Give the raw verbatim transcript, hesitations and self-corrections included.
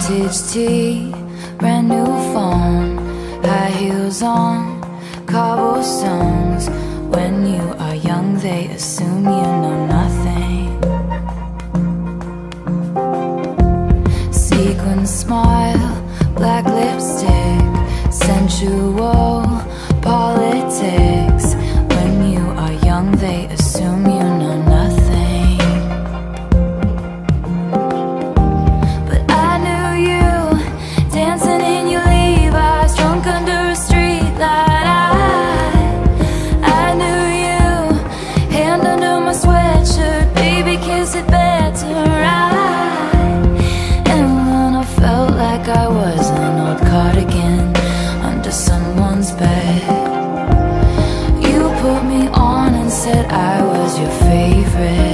Vintage tea, brand new phone, high heels on, cobblestones. When you are young, they assume you know nothing. Sequin smile, black lipstick, sensual politics. When you are young, they assume you know nothing. But I knew you, dancing in your Levi's, drunk under a street light. I, I knew you, hand under my sweatshirt, baby, kiss it better. I, and then I felt like I was an old cardigan under someone's bed. You put me on and said I was your favorite.